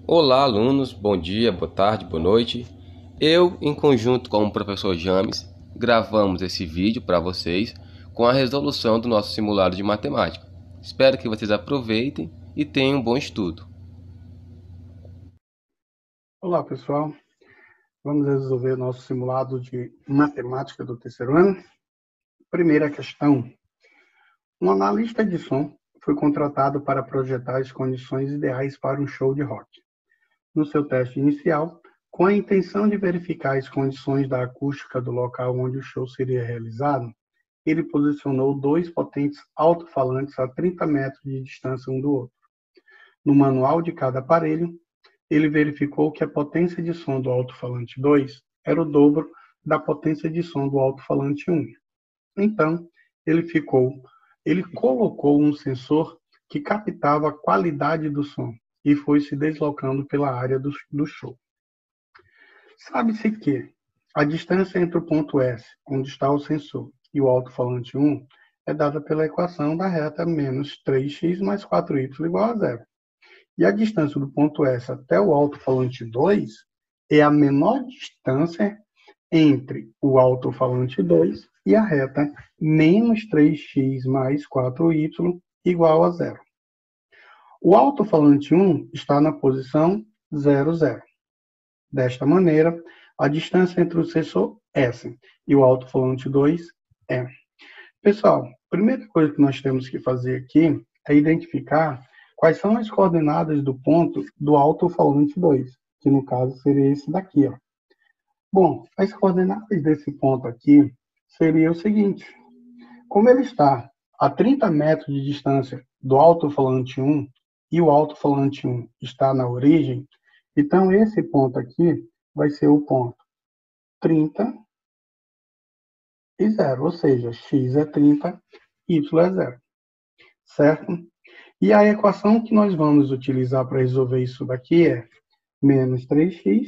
Olá, alunos, bom dia, boa tarde, boa noite. Eu, em conjunto com o professor James, gravamos esse vídeo para vocês com a resolução do nosso simulado de matemática. Espero que vocês aproveitem e tenham um bom estudo. Olá, pessoal. Vamos resolver o nosso simulado de matemática do terceiro ano. Primeira questão. Um analista de som foi contratado para projetar as condições ideais para um show de rock. No seu teste inicial, com a intenção de verificar as condições da acústica do local onde o show seria realizado, ele posicionou dois potentes alto-falantes a 30 metros de distância um do outro. No manual de cada aparelho, ele verificou que a potência de som do alto-falante 2 era o dobro da potência de som do alto-falante 1. Então, ele colocou um sensor que captava a qualidade do som e foi se deslocando pela área do show. Sabe-se que a distância entre o ponto S, onde está o sensor, e o alto-falante 1 é dada pela equação da reta menos 3x mais 4y igual a zero. E a distância do ponto S até o alto-falante 2 é a menor distância entre o alto-falante 2 e a reta menos 3x mais 4y igual a zero. O alto-falante 1 está na posição 0, 0. Desta maneira, a distância entre o sensor S e o alto-falante 2 é. Pessoal, a primeira coisa que nós temos que fazer aqui é identificar quais são as coordenadas do ponto do alto-falante 2, que no caso seria esse daqui, ó. Bom, as coordenadas desse ponto aqui seria o seguinte: como ele está a 30 metros de distância do alto-falante 1 e o alto-falante 1 está na origem, então esse ponto aqui vai ser o ponto 30 e 0, ou seja, x é 30, y é 0, certo? E a equação que nós vamos utilizar para resolver isso daqui é menos 3x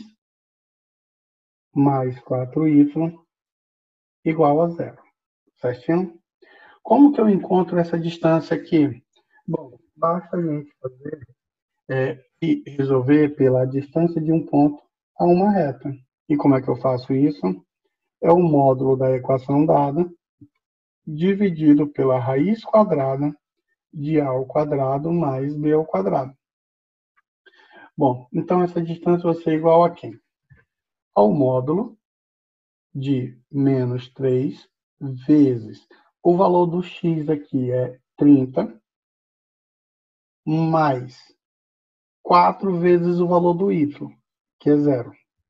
mais 4y igual a zero, certinho? Como que eu encontro essa distância aqui? Bom, basta a gente fazer e resolver pela distância de um ponto a uma reta. E como é que eu faço isso? É o módulo da equação dada dividido pela raiz quadrada de a ao quadrado mais b ao quadrado. Bom, então essa distância vai ser igual a quem? Ao módulo de menos 3 vezes o valor do x aqui é 30, mais 4 vezes o valor do y, que é 0.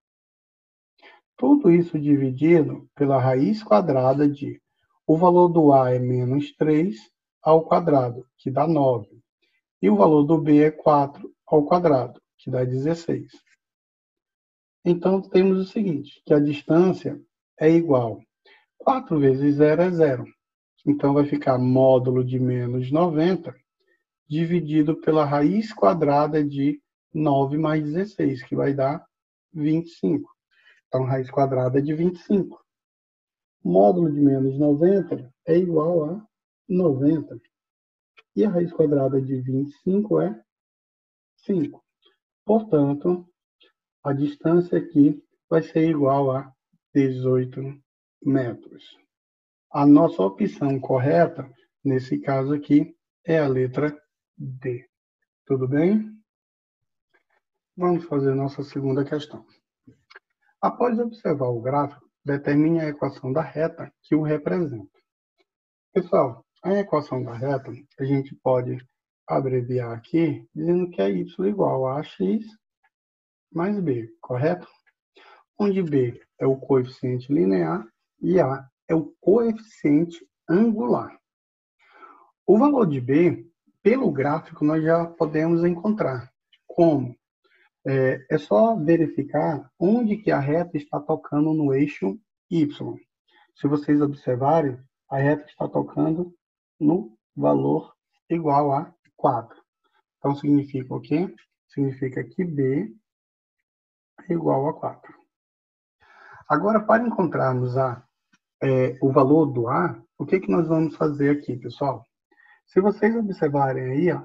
Tudo isso dividido pela raiz quadrada de o valor do a é menos 3 ao quadrado, que dá 9. E o valor do b é 4 ao quadrado, que dá 16. Então, temos o seguinte, que a distância é igual. 4 vezes 0 é 0. Então, vai ficar módulo de menos 90 dividido pela raiz quadrada de 9 mais 16, que vai dar 25. Então, raiz quadrada de 25. Módulo de menos 90 é igual a 90. E a raiz quadrada de 25 é 5. Portanto, a distância aqui vai ser igual a 18 metros. A nossa opção correta, nesse caso aqui, é a letra D. Tudo bem? Vamos fazer nossa segunda questão. Após observar o gráfico, determine a equação da reta que o representa. Pessoal, a equação da reta, a gente pode abreviar aqui, dizendo que é y igual a x mais b, correto? Onde b é o coeficiente linear e a é o coeficiente angular. O valor de b, pelo gráfico, nós já podemos encontrar. Como? É só verificar onde que a reta está tocando no eixo y. Se vocês observarem, a reta está tocando no valor igual a 4. Então, significa o quê? Significa que b é igual a 4. Agora, para encontrarmos o valor do a, o que nós vamos fazer aqui, pessoal? Se vocês observarem aí, ó,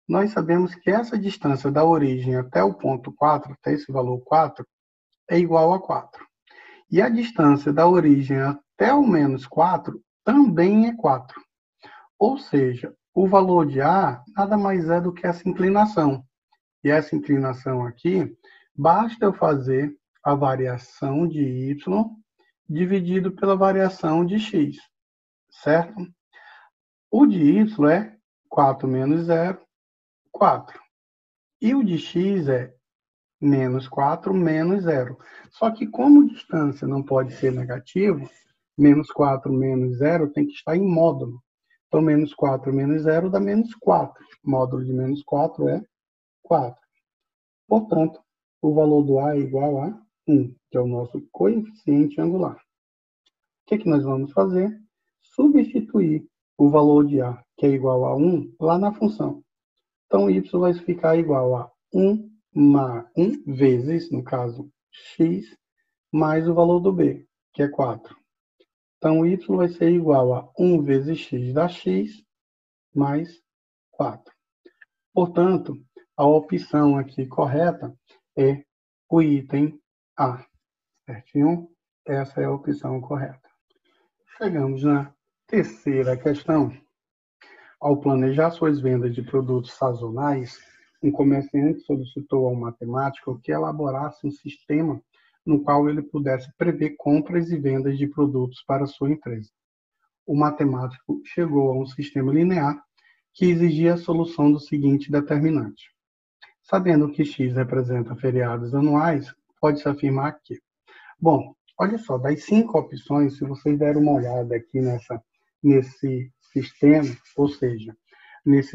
nós sabemos que essa distância da origem até o ponto 4, até esse valor 4, é igual a 4. E a distância da origem até o menos 4 também é 4. Ou seja, o valor de A nada mais é do que essa inclinação. E essa inclinação aqui, basta eu fazer a variação de y dividido pela variação de x, certo? O de y é 4 menos 0, 4. E o de x é menos 4 menos 0. Só que como distância não pode ser negativo, menos 4 menos 0 tem que estar em módulo. Então, menos 4 menos 0 dá menos 4. Módulo de menos 4 é 4. Portanto, o valor do A é igual a 1, que é o nosso coeficiente angular. O que nós vamos fazer? Substituir o valor de A, que é igual a 1, lá na função. Então, y vai ficar igual a 1 vezes, no caso, x, mais o valor do b, que é 4. Então, y vai ser igual a 1 vezes x da x, mais 4. Portanto, a opção aqui correta é o item A, certinho? Essa é a opção correta. Chegamos na terceira questão. Ao planejar suas vendas de produtos sazonais, um comerciante solicitou ao matemático que elaborasse um sistema no qual ele pudesse prever compras e vendas de produtos para sua empresa. O matemático chegou a um sistema linear que exigia a solução do seguinte determinante. Sabendo que x representa feriados anuais, pode-se afirmar que... Bom, olha só, das 5 opções, se vocês deram uma olhada aqui nesse sistema, ou seja, nesse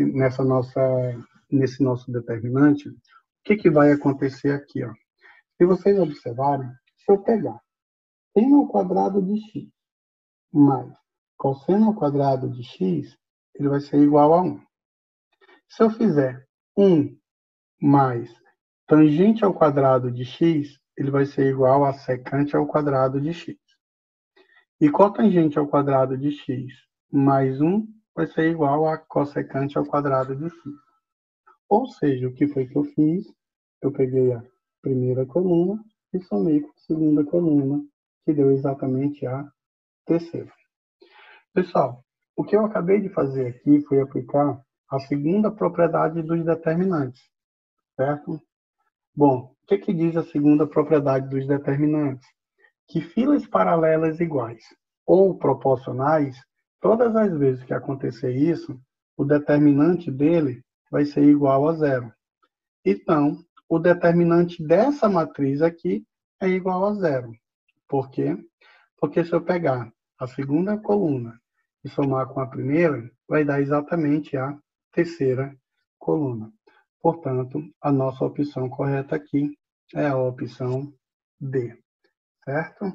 nosso determinante, o que vai acontecer aqui? Ó? Se vocês observarem, se eu pegar seno ao quadrado de x mais cosseno ao quadrado de x, ele vai ser igual a 1. Se eu fizer 1 mais tangente ao quadrado de x, ele vai ser igual a secante ao quadrado de x. E cotangente ao quadrado de x mais 1 vai ser igual a cossecante ao quadrado de x. Ou seja, o que foi que eu fiz? Eu peguei a primeira coluna e somei com a segunda coluna, que deu exatamente a terceira. Pessoal, o que eu acabei de fazer aqui foi aplicar a segunda propriedade dos determinantes, certo? Bom, o que diz a segunda propriedade dos determinantes? Que filas paralelas iguais ou proporcionais, todas as vezes que acontecer isso, o determinante dele vai ser igual a 0. Então, o determinante dessa matriz aqui é igual a 0. Por quê? Porque se eu pegar a segunda coluna e somar com a primeira, vai dar exatamente a terceira coluna. Portanto, a nossa opção correta aqui é a opção D. Certo?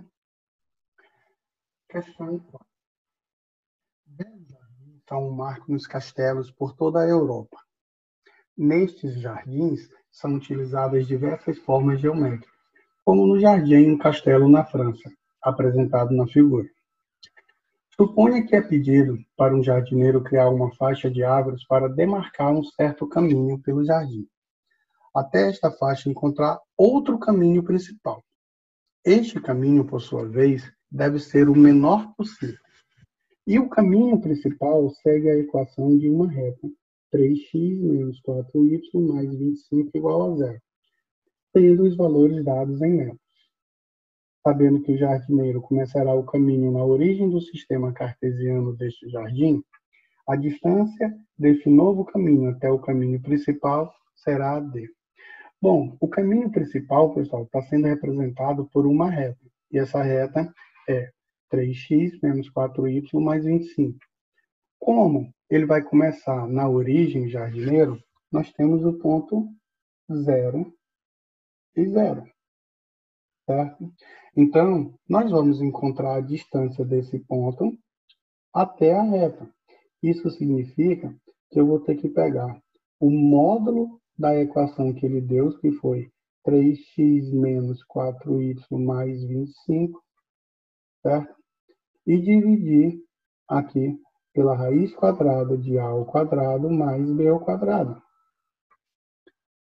Questão 4. 10 jardins são um marco nos castelos por toda a Europa. Nestes jardins são utilizadas diversas formas geométricas, como no jardim em um castelo na França, apresentado na figura. Suponha que é pedido para um jardineiro criar uma faixa de árvores para demarcar um certo caminho pelo jardim, até esta faixa encontrar outro caminho principal. Este caminho, por sua vez, deve ser o menor possível. E o caminho principal segue a equação de uma reta, 3x menos 4y mais 25 igual a 0, tendo os valores dados em metros. Sabendo que o jardineiro começará o caminho na origem do sistema cartesiano deste jardim, a distância desse novo caminho até o caminho principal será a d. Bom, o caminho principal, pessoal, está sendo representado por uma reta. E essa reta é 3x menos 4y mais 25. Como ele vai começar na origem jardineiro, nós temos o ponto 0 e 0. Certo? Então, nós vamos encontrar a distância desse ponto até a reta. Isso significa que eu vou ter que pegar o módulo da equação que ele deu, que foi 3x menos 4y mais 25, certo? E dividir aqui pela raiz quadrada de a ao quadrado mais b ao quadrado.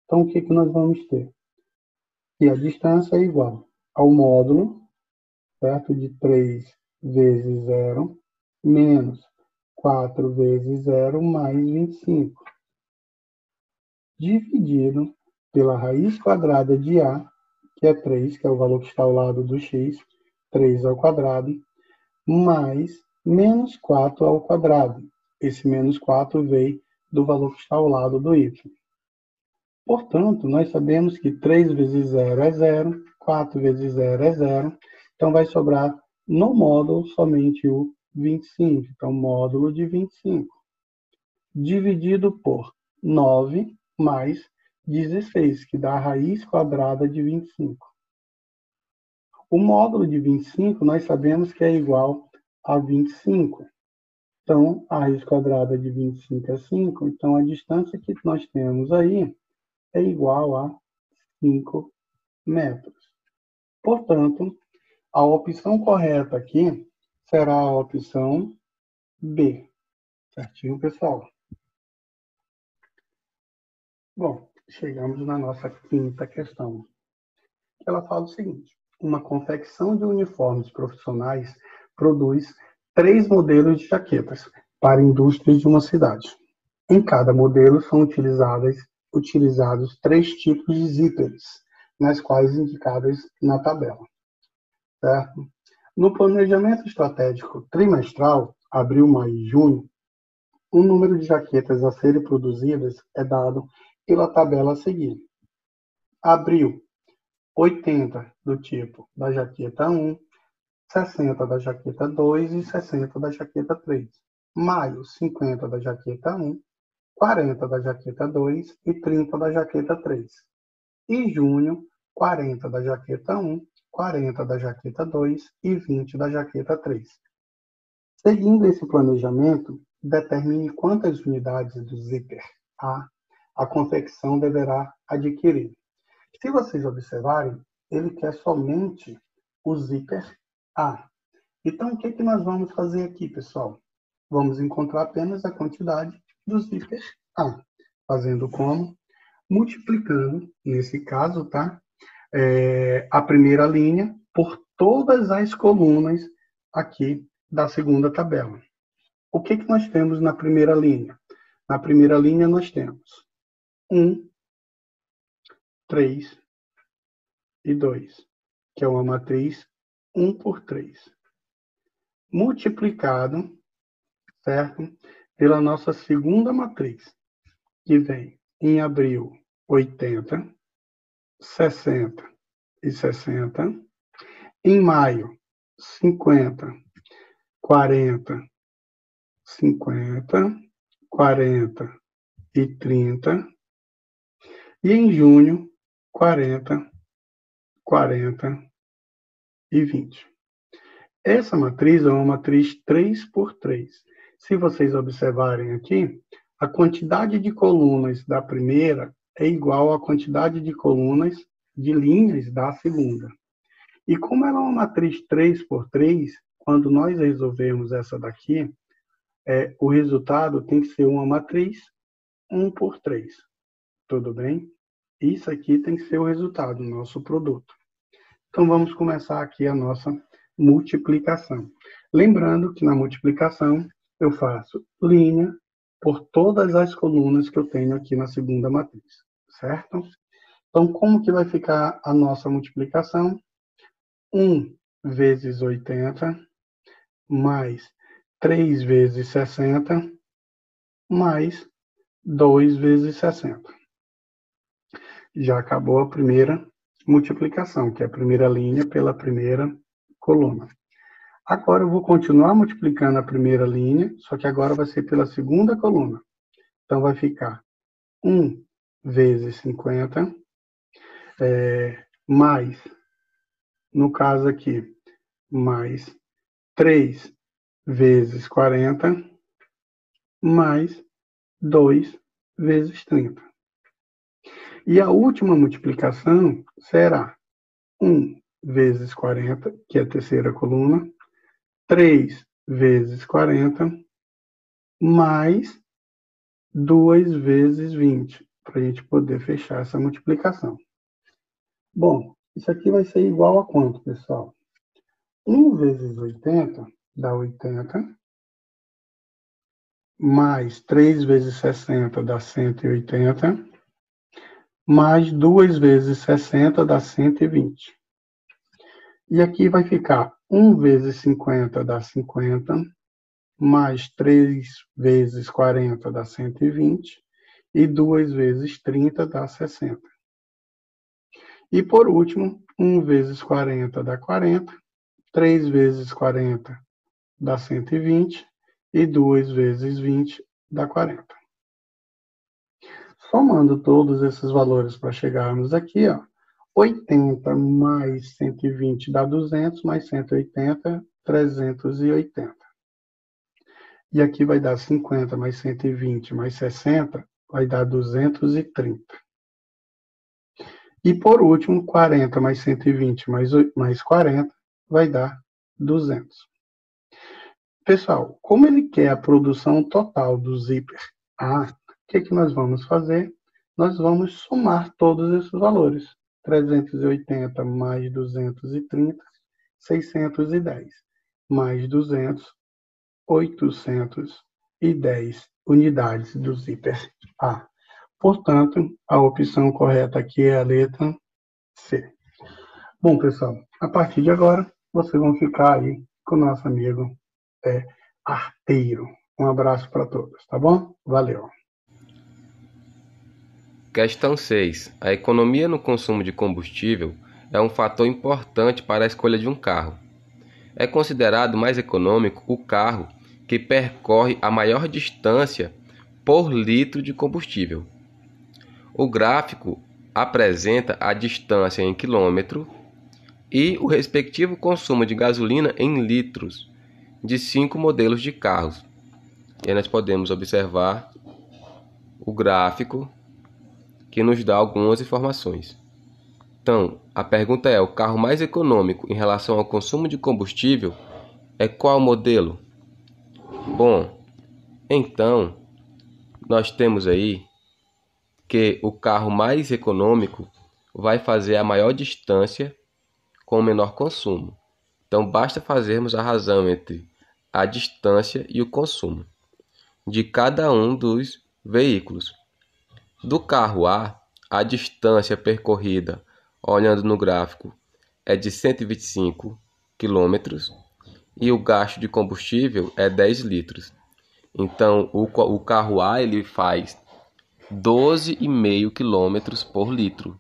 Então, o que nós vamos ter? Que a distância é igual ao módulo, certo? De 3 vezes 0, menos 4 vezes 0, mais 25. Dividido pela raiz quadrada de A, que é 3, que é o valor que está ao lado do x, 3 ao quadrado, mais menos 4 ao quadrado. Esse menos 4 veio do valor que está ao lado do y. Portanto, nós sabemos que 3 vezes 0 é 0, 4 vezes 0 é 0, então vai sobrar no módulo somente o 25. Então, módulo de 25, dividido por 9 mais 16, que dá a raiz quadrada de 25. O módulo de 25, nós sabemos que é igual a 25. Então, a raiz quadrada de 25 é 5. Então, a distância que nós temos aí é igual a 5 metros. Portanto, a opção correta aqui será a opção B. Certinho, pessoal? Bom, chegamos na nossa quinta questão. Ela fala o seguinte: uma confecção de uniformes profissionais produz 3 modelos de jaquetas para indústrias de uma cidade. Em cada modelo são utilizados 3 tipos de zíperes, nas quais indicadas na tabela. Certo? No planejamento estratégico trimestral, abril, maio e junho, o número de jaquetas a serem produzidas é dado pela tabela a seguir. Abril, 80 do tipo da jaqueta 1, 60 da jaqueta 2 e 60 da jaqueta 3. Maio, 50 da jaqueta 1, 40 da jaqueta 2 e 30 da jaqueta 3. E junho, 40 da jaqueta 1, 40 da jaqueta 2 e 20 da jaqueta 3. Seguindo esse planejamento, determine quantas unidades do zíper a confecção deverá adquirir. Se vocês observarem, ele quer somente o zíper A. Então, o que nós vamos fazer aqui, pessoal? Vamos encontrar apenas a quantidade do zíper A. Fazendo como? Multiplicando, nesse caso, tá? A primeira linha por todas as colunas aqui da segunda tabela. O que nós temos na primeira linha? Na primeira linha nós temos 1, 3 e 2, que é uma matriz 1 por 3. Multiplicado, certo? Pela nossa segunda matriz, que vem em abril 80, 60 e 60. Em maio, 50, 40, 50, 40 e 30. E em junho, 40, 40 e 20. Essa matriz é uma matriz 3 por 3. Se vocês observarem aqui, a quantidade de colunas da primeira é igual à quantidade de colunas de linhas da segunda. E como ela é uma matriz 3 por 3, quando nós resolvemos essa daqui, o resultado tem que ser uma matriz 1 por 3. Tudo bem? Isso aqui tem que ser o resultado, o nosso produto. Então, vamos começar aqui a nossa multiplicação. Lembrando que na multiplicação eu faço linha por todas as colunas que eu tenho aqui na segunda matriz, certo? Então, como que vai ficar a nossa multiplicação? 1 vezes 80, mais 3 vezes 60, mais 2 vezes 60. Já acabou a primeira multiplicação, que é a primeira linha pela primeira coluna. Agora eu vou continuar multiplicando a primeira linha, só que agora vai ser pela segunda coluna. Então vai ficar 1 vezes 50, mais, no caso aqui, mais 3 vezes 40, mais 2 vezes 30. E a última multiplicação será 1 vezes 40, que é a terceira coluna, 3 vezes 40, mais 2 vezes 20, para a gente poder fechar essa multiplicação. Bom, isso aqui vai ser igual a quanto, pessoal? 1 vezes 80 dá 80, mais 3 vezes 60 dá 180, mais 2 vezes 60 dá 120. E aqui vai ficar 1 vezes 50 dá 50, mais 3 vezes 40 dá 120, e 2 vezes 30 dá 60. E por último, 1 vezes 40 dá 40, 3 vezes 40 dá 120, e 2 vezes 20 dá 40. Somando todos esses valores para chegarmos aqui, ó, 80 mais 120 dá 200, mais 180, 380. E aqui vai dar 50 mais 120 mais 60, vai dar 230. E por último, 40 mais 120 mais 40 vai dar 200. Pessoal, como ele quer a produção total do zíper A, o que nós vamos fazer? Nós vamos somar todos esses valores. 380 mais 230, 610. Mais 200, 810 unidades do zíper A. Portanto, a opção correta aqui é a letra C. Bom, pessoal, a partir de agora, vocês vão ficar aí com o nosso amigo arteiro. Um abraço para todos, tá bom? Valeu! Questão 6. A economia no consumo de combustível é um fator importante para a escolha de um carro. É considerado mais econômico o carro que percorre a maior distância por litro de combustível. O gráfico apresenta a distância em quilômetro e o respectivo consumo de gasolina em litros de 5 modelos de carros. E aí nós podemos observar o gráfico que nos dá algumas informações. Então, a pergunta é: o carro mais econômico em relação ao consumo de combustível é qual modelo? Bom, então, nós temos aí que o carro mais econômico vai fazer a maior distância com o menor consumo. Então, basta fazermos a razão entre a distância e o consumo de cada um dos veículos. Do carro A, a distância percorrida, olhando no gráfico, é de 125 km e o gasto de combustível é 10 litros. Então, o carro A ele faz 12,5 km por litro.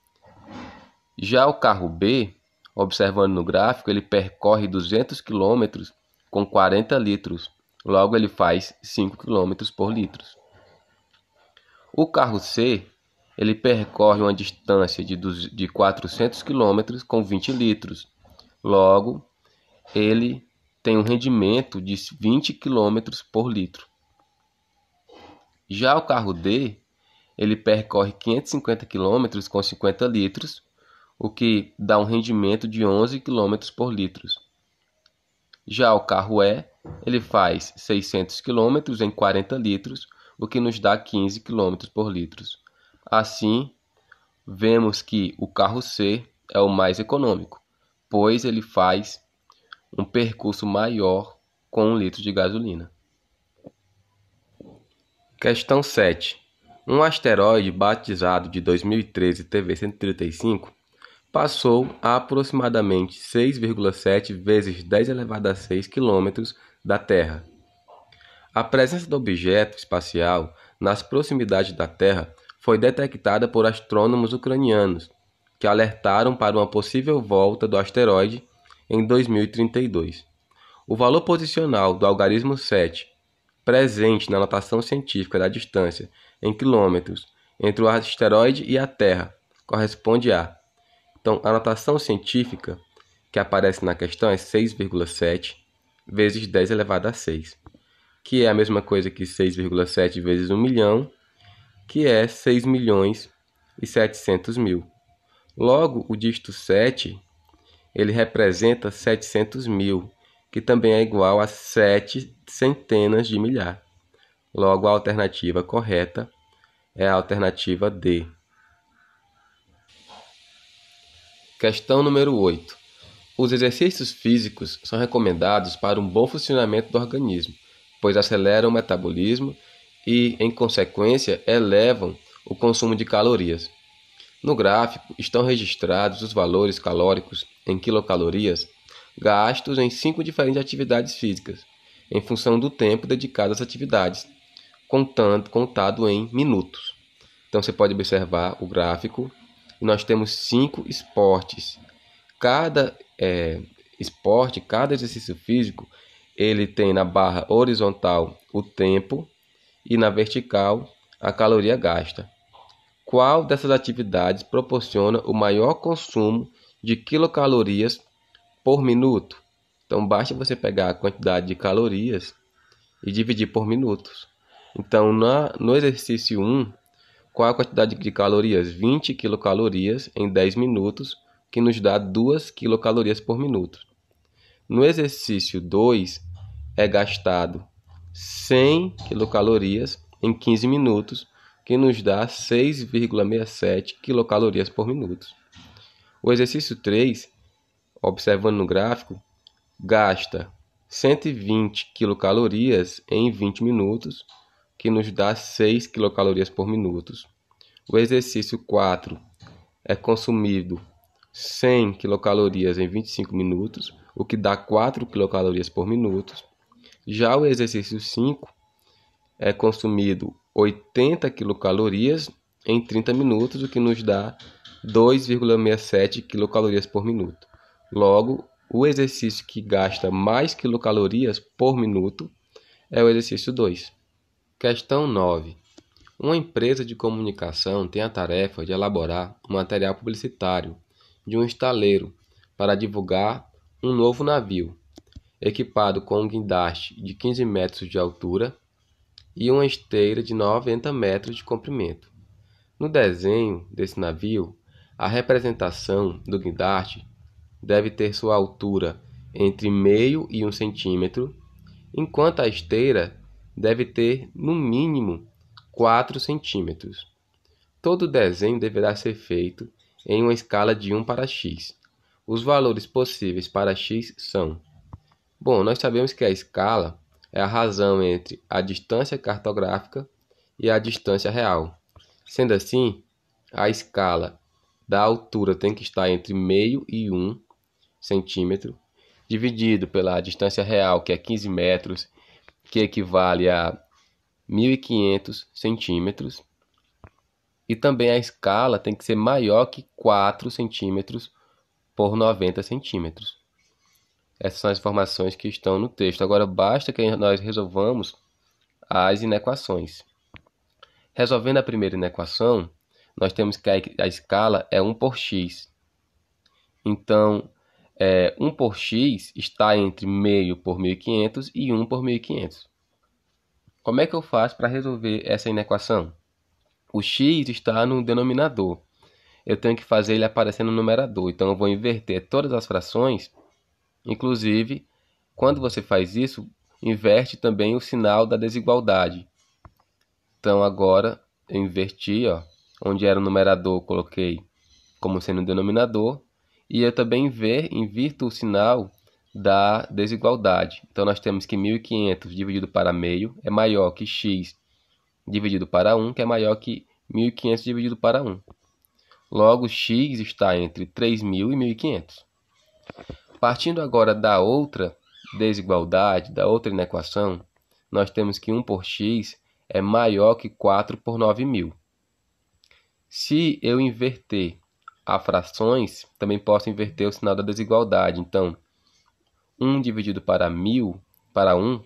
Já o carro B, observando no gráfico, ele percorre 200 km com 40 litros. Logo, ele faz 5 km por litro. O carro C, ele percorre uma distância de 400 km com 20 litros. Logo, ele tem um rendimento de 20 km por litro. Já o carro D, ele percorre 550 km com 50 litros, o que dá um rendimento de 11 km por litro. Já o carro E, ele faz 600 km em 40 litros, o que nos dá 15 km por litro. Assim, vemos que o carro C é o mais econômico, pois ele faz um percurso maior com 1 litro de gasolina. Questão 7. Um asteroide batizado de 2013 TV-135 passou a aproximadamente 6,7 vezes 10 elevado a 6 km da Terra. A presença do objeto espacial nas proximidades da Terra foi detectada por astrônomos ucranianos, que alertaram para uma possível volta do asteroide em 2032. O valor posicional do algarismo 7, presente na notação científica da distância em quilômetros entre o asteroide e a Terra, corresponde a... Então, a notação científica que aparece na questão é 6,7 vezes 10 elevado a 6, que é a mesma coisa que 6,7 vezes 1 milhão, que é 6.700.000. Logo, o dígito 7, ele representa 700.000, que também é igual a 7 centenas de milhar. Logo, a alternativa correta É a alternativa D. Questão número 8. Os exercícios físicos são recomendados para um bom funcionamento do organismo, pois aceleram o metabolismo e, em consequência, elevam o consumo de calorias. No gráfico estão registrados os valores calóricos em quilocalorias gastos em 5 diferentes atividades físicas, em função do tempo dedicado às atividades, contado em minutos. Então você pode observar o gráfico e nós temos 5 esportes. Cada esporte, cada exercício físico, ele tem na barra horizontal o tempo e na vertical a caloria gasta. Qual dessas atividades proporciona o maior consumo de quilocalorias por minuto? Então, basta você pegar a quantidade de calorias e dividir por minutos. Então, no exercício 1, qual a quantidade de calorias? 20 quilocalorias em 10 minutos, que nos dá 2 quilocalorias por minuto. No exercício 2, é gastado 100 quilocalorias em 15 minutos, que nos dá 6,67 quilocalorias por minuto. O exercício 3, observando no gráfico, gasta 120 quilocalorias em 20 minutos, que nos dá 6 quilocalorias por minuto. O exercício 4 é consumido 100 quilocalorias em 25 minutos, o que dá 4 quilocalorias por minuto. Já o exercício 5 é consumido 80 quilocalorias em 30 minutos, o que nos dá 2,67 quilocalorias por minuto. Logo, o exercício que gasta mais quilocalorias por minuto é o exercício 2. Questão 9. Uma empresa de comunicação tem a tarefa de elaborar um material publicitário de um estaleiro para divulgar um novo navio, equipado com um guindaste de 15 metros de altura e uma esteira de 90 metros de comprimento. No desenho desse navio, a representação do guindaste deve ter sua altura entre meio e 1 centímetro, enquanto a esteira deve ter, no mínimo, 4 centímetros. Todo o desenho deverá ser feito em uma escala de 1 para x. Os valores possíveis para x são... Bom, nós sabemos que a escala é a razão entre a distância cartográfica e a distância real. Sendo assim, a escala da altura tem que estar entre meio e 1 centímetro, dividido pela distância real, que é 15 metros, que equivale a 1.500 centímetros. E também a escala tem que ser maior que 4 centímetros por 90 centímetros. Essas são as informações que estão no texto. Agora, basta que nós resolvamos as inequações. Resolvendo a primeira inequação, nós temos que a escala é 1 por x. Então, 1 por x está entre meio por 1.500 e 1 por 1.500. Como é que eu faço para resolver essa inequação? O x está no denominador. Eu tenho que fazer ele aparecer no numerador. Então, eu vou inverter todas as frações. Inclusive, quando você faz isso, inverte também o sinal da desigualdade. Então, agora, eu inverti, onde era o numerador, eu coloquei como sendo o denominador. E eu também invirto o sinal da desigualdade. Então, nós temos que 1.500 dividido para meio é maior que x dividido para 1, que é maior que 1.500 dividido para 1. Logo, x está entre 3.000 e 1.500. Partindo agora da outra desigualdade, da outra inequação, nós temos que 1 por x é maior que 4 por 9.000. Se eu inverter as frações, também posso inverter o sinal da desigualdade. Então, 1 dividido para 1.000, para 1,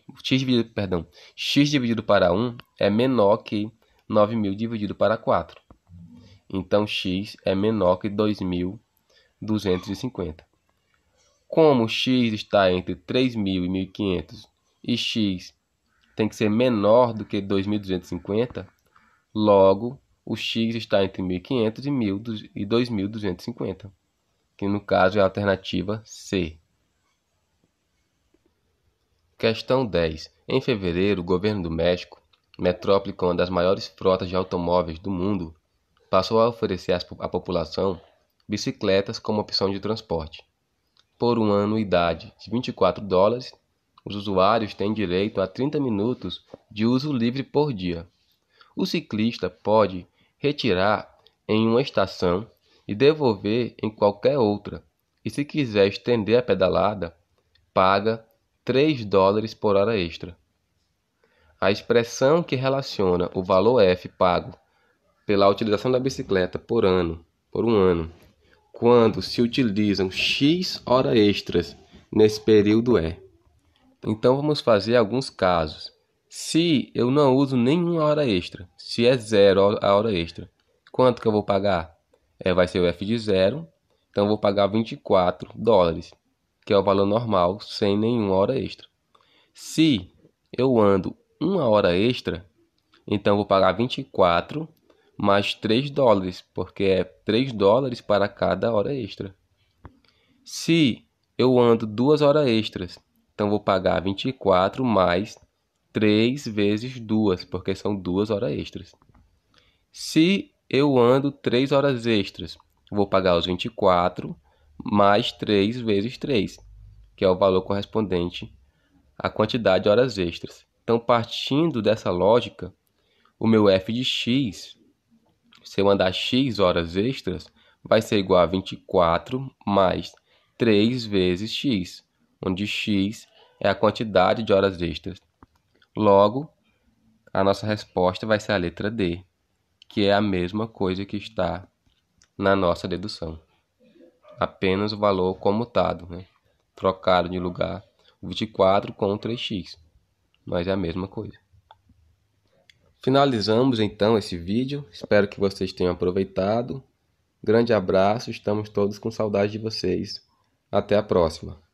x dividido para 1 é menor que 9.000 dividido para 4. Então, x é menor que 2.250. Como x está entre 3.000 e 1.500 e x tem que ser menor do que 2.250, logo o x está entre 1.500 e 2.250, que no caso é a alternativa C. Questão 10. Em fevereiro, o governo do México metrópole com uma das maiores frotas de automóveis do mundo, passou a oferecer à população bicicletas como opção de transporte. Por uma anuidade de $24, os usuários têm direito a 30 minutos de uso livre por dia. O ciclista pode retirar em uma estação e devolver em qualquer outra, e se quiser estender a pedalada, paga $3 por hora extra. A expressão que relaciona o valor F pago pela utilização da bicicleta por um ano, quando se utilizam X horas extras nesse período é. Então vamos fazer alguns casos. Se eu não uso nenhuma hora extra, se é zero a hora extra, quanto que eu vou pagar? Vai ser o F de zero, então eu vou pagar $24, que é o valor normal, sem nenhuma hora extra. Se eu ando uma hora extra, então eu vou pagar 24 mais $3, porque é $3 para cada hora extra. Se eu ando 2 horas extras, então vou pagar 24 mais 3 vezes 2, porque são 2 horas extras. Se eu ando 3 horas extras, vou pagar os 24 mais 3 vezes 3, que é o valor correspondente à quantidade de horas extras. Então, partindo dessa lógica, o meu F de X, se eu andar X horas extras, vai ser igual a 24 mais 3 vezes X, onde X é a quantidade de horas extras. Logo, a nossa resposta vai ser a letra D, que é a mesma coisa que está na nossa dedução. Apenas o valor comutado, né? Trocado de lugar o 24 com o 3x, mas é a mesma coisa. Finalizamos então esse vídeo, espero que vocês tenham aproveitado. Grande abraço, estamos todos com saudade de vocês. Até a próxima.